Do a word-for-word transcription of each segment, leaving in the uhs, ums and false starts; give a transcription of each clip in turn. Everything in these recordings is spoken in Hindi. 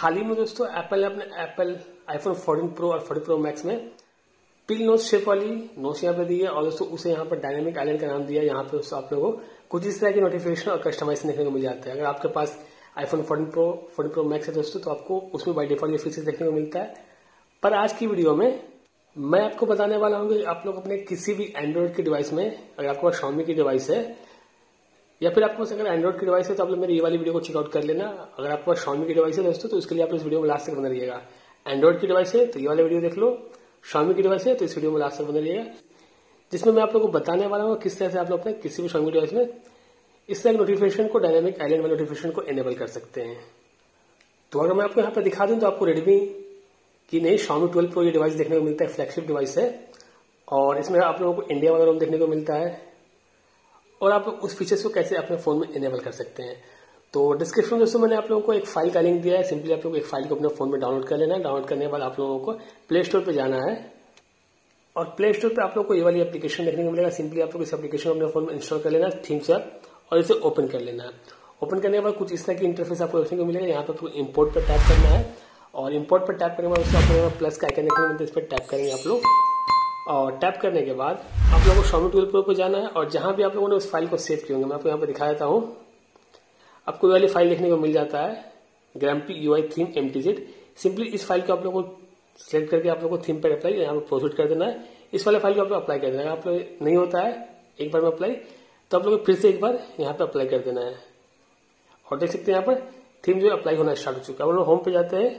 हाल ही में दोस्तों एप्पल ने अपने एप्पल आईफोन फोर्टीन प्रो और फोर्टीन प्रो मैक्स में पिल नोच शेप वाली नोच यहाँ पे दी है और दोस्तों उसे यहाँ पर डायनेमिक आइलैंड का नाम दिया है। यहाँ पे दोस्तों आप लोगों को कुछ इस तरह की नोटिफिकेशन और कस्टमाइजेशन देखने को मिल जाता है। अगर आपके पास iPhone fourteen pro fourteen pro max है दोस्तों तो आपको उसमें बाय डिफॉल्ट ये फीचर्स देखने को मिलता है। पर आज की वीडियो में मैं आपको बताने वाला हूँ कि आप लोग अपने किसी भी एंड्रॉइड की डिवाइस में, अगर आपके पास Xiaomi की डिवाइस है या फिर आपके पास अगर एंड्रॉइड की डिवाइस है तो आप लोग मेरी ये वाली वीडियो को चेकआउट कर लेना। अगर आपके पास Xiaomi की डिवाइस है दोस्तों तो इसके लिए आप इस वीडियो में लास्ट तक बने रहिएगा। एंड्रॉइड की डिवाइस है तो ये वाली वीडियो देख लो, Xiaomi की डिवाइस है तो इस वीडियो में लास्ट तक बने रहिएगा, जिसमें मैं आप लोगों को बताने वाला हूँ किस तरह से आप लोग अपने किसी भी Xiaomi डिवाइस में इस तरह की नोटिफिकेशन को, डायनेमिक आइलैंड वाली नोटिफिकेशन को एनेबल कर सकते हैं। तो अगर मैं आपको यहाँ पर दिखा दूं तो आपको रेडमी की नहीं Xiaomi ट्वेल्व प्रो ये डिवाइस देखने को मिलता है, फ्लैगशिप डिवाइस है और इसमें आप लोगों को इंडिया वाला रोम देखने को मिलता है और आप उस फीचर्स को कैसे अपने फोन में इनेबल कर सकते हैं। तो डिस्क्रिप्शन में दोस्तों मैंने आप लोगों को एक फाइल का लिंक दिया है, सिंपली आप लोग एक फाइल को अपने फोन में डाउनलोड कर लेना है। डाउनलोड करने के बाद आप लोगों को प्ले स्टोर पर जाना है और प्ले स्टोर पर आप लोग को ये वाली एप्लीकेशन देखने को मिलेगा। सिंपली आप लोग इस एप्लीकेशन को अपने फोन में इंस्टॉल कर लेना है, थीम्स ऐप, और इसे ओपन कर लेना है। ओपन करने के बाद कुछ इस तरह की इंटरफेस आपको देखने को मिलेगा। यहाँ पर आपको इम्पोर्ट पर टैप करना है और इम्पोर्ट पर टैप करने के बाद उसको आपको प्लस का आइकन देखने को मिलता है, इस पर टैप करेंगे आप लोग और टैप करने के बाद आप लोगों को Xiaomi ट्वेल्व प्रो पर जाना है और जहां भी आप लोगों ने उस फाइल को सेव किए होंगे मैं आपको यहाँ पर दिखा देता हूँ। आपको ये वाली फाइल देखने को मिल जाता है, grumpy UI theme MTZ. Simply इस फाइल को आप लोगों को सिलेक्ट करके आप लोगों को थीम पर अप्लाई यहाँ पर प्रोसीड कर देना है। इस वाले फाइल को आप लोग अप्लाई कर देना है। आप लोग नहीं होता है एक बार में अप्लाई तो आप लोग को फिर से एक बार यहाँ पे अप्लाई कर देना है और देख सकते हैं यहाँ पर थीम जो अप्लाई होना स्टार्ट हो चुका है। अब लोग होम पे जाते हैं,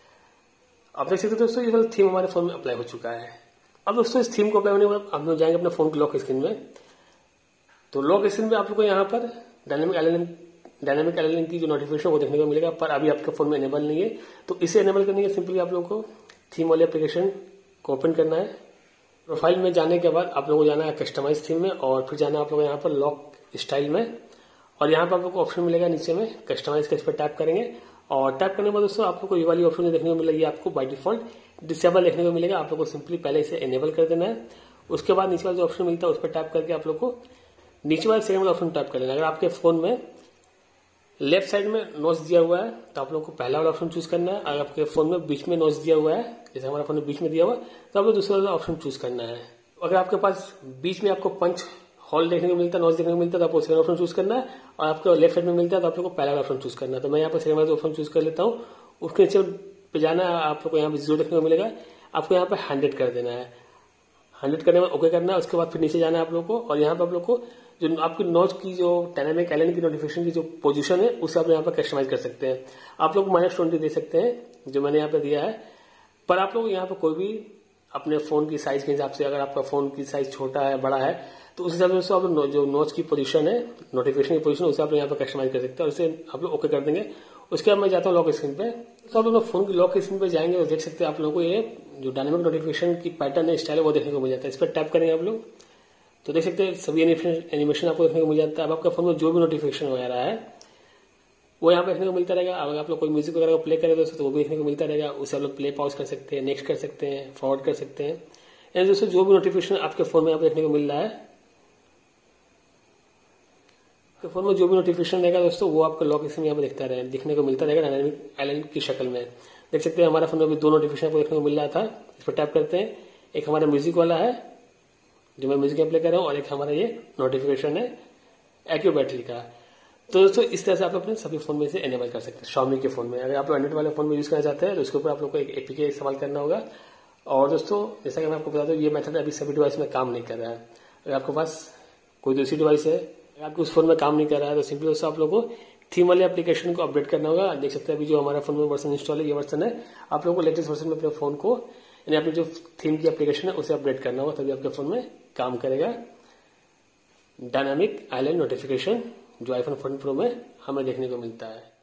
आप देख सकते हैं दोस्तों ये वाला थीम हमारे फोन में अप्लाई हो चुका है। अब दोस्तों इस थीम को अप्लाई होने के बाद आप लोग जाएंगे अपने फोन के लॉक स्क्रीन में। तो लॉक स्क्रीन में आप लोग को यहाँ पर डायनेमिक आइलैंड डायनेमिक आइलैंड की जो नोटिफिकेशन वो देखने को मिलेगा, पर अभी आपके फोन में एनेबल नहीं है। तो इसे एनेबल करने के सिंपली आप लोगों को थीम वाले एप्लीकेशन को ओपन करना है। प्रोफाइल में जाने के बाद आप लोगों को जाना है कस्टमाइज थीम में और फिर जाना है आप लोग यहाँ पर लॉक स्टाइल में और यहाँ पर आप लोग को ऑप्शन मिलेगा नीचे में कस्टमाइज का, इस पर टैप करेंगे और टैप करने के बाद दोस्तों आप लोग को ये वाली ऑप्शन देखने को मिलेगी, आपको बाय डिफॉल्ट डिसेबल देखने को मिलेगा। आप लोग को सिंपली पहले इसे एनेबल कर देना है। उसके बाद नीचे वाला जो ऑप्शन मिलता है उस पर टैप करके आप लोग को नीचे वाले सेकंड वाला ऑप्शन टैप कर देना। अगर आपके फोन में लेफ्ट साइड में नोच दिया हुआ है तो आप लोग को पहला वाला ऑप्शन चूज करना है। अगर आपके फोन में बीच में नोच दिया हुआ है, जैसे हमारा फोन में बीच में दिया हुआ है, तो आप लोग दूसरा वाला ऑप्शन चूज करना है। अगर आपके पास बीच में आपको पंच हॉल देखने को मिलता है, नोच देखने को मिलता है, तो आपको सेकंड ऑप्शन चूज करना है और आपको लेफ्ट साइड में मिलता है तो आप लोग को पहला वाला ऑप्शन चूज करना है। तो मैं यहाँ पर सेकंड वाला ऑप्शन चूज कर लेता हूँ। उसके नीचे पे जाना है, आप लोग को यहाँ पे जीरो देखने को मिलेगा, आपको यहाँ पे हंड्रेड कर देना है। हंड्रेड करने में ओके करना है। उसके बाद फिर नीचे जाना है आप लोग को और यहाँ पे आप लोग को जो आपकी नोच की जो डायनेमिक आइलैंड की नोटिफिकेशन की जो पोजीशन है उसे आप यहाँ पे कस्टमाइज कर सकते हैं। आप लोग माइनस ट्वेंटी दे सकते हैं जो मैंने यहाँ पे दिया है, पर आप लोग यहाँ पे कोई भी अपने फोन की साइज के हिसाब से, अगर आपका फोन की साइज छोटा है बड़ा है तो उस हिसाब से आप लोग जो नोच की पोजीशन है, नोटिफिकेशन की पोजीशन, उसे आप लोग यहाँ पे कस्टमाइज कर सकते हैं और उसे आप लोग ओके कर देंगे। उसके बाद मैं जाता हूँ लॉक स्क्रीन पे, तो आप लोग फोन की लॉक स्क्रीन पे जाएंगे और देख सकते हैं आप लोगों को ये जो डायनेमिक नोटिफिकेशन की पैटर्न है, स्टाइल है, वो देखने को मिल जाता है। इस पर टैप करेंगे आप लोग तो देख सकते हैं सभी एनिमेशन आपको देखने को मिल जाता है। अब आपका फोन में जो भी नोटिफिकेशन वगैरह है वो यहाँ पे देखने को मिलता रहेगा। अगर आप लोग कोई म्यूजिक वगैरह को प्ले करें दोस्तों तो वो भी देखने को मिलता रहेगा। उसे आप लोग प्ले पॉज कर सकते हैं, नेक्स्ट कर सकते हैं, फॉरवर्ड कर सकते हैं। यानी दोस्तों जो भी नोटिफिकेशन आपके फोन में यहाँ पे देखने को मिल रहा है, आपके फोन में जो भी नोटिफिकेशन रहेगा दोस्तों वो आपका लॉक स्क्रीन यहाँ पे दिखता रहे दिखने को मिलता रहेगा डायनेमिक आइलैंड की शक्ल में। देख सकते हैं हमारा फोन में भी दो नोटिफिकेशन आपको देखने को मिल रहा था। इस पर टैप करते हैं, एक हमारा म्यूजिक वाला है जो मैं म्यूजिक प्ले कर रहा हूँ और एक हमारा ये नोटिफिकेशन है एक्यू बैटरी का। तो दोस्तों इस तरह से आप अपने सभी फोन में से एनेबल कर सकते हैं Xiaomi के फोन में। अगर आप एंड्रॉइड वाले फोन में यूज करना चाहते हैं तो उसके ऊपर आप लोग को एक एपीके इस्तेमाल करना होगा। और दोस्तों जैसा कि मैं आपको बता दूं ये मेथड अभी सभी डिवाइस में काम नहीं कर रहा है। अगर आपके पास कोई दूसरी डिवाइस है, अगर आपके उस फोन में काम नहीं कर रहा है तो सिंपली दोस्तों आप लोग को थीम वाले एप्लीकेशन को अपडेट करना होगा। देख सकते हैं अभी जो हमारा फोन में वर्जन इंस्टॉल है ये वर्जन है, आप लोगों को लेटेस्ट वर्जन में अपने फोन को यानी अपनी जो थीम की एप्लीकेशन है उसे अपडेट करना होगा, तभी आपके फोन में काम करेगा डायनामिक आइलैंड नोटिफिकेशन जो आईफोन फोर्टीन प्रो में हमें देखने को मिलता है।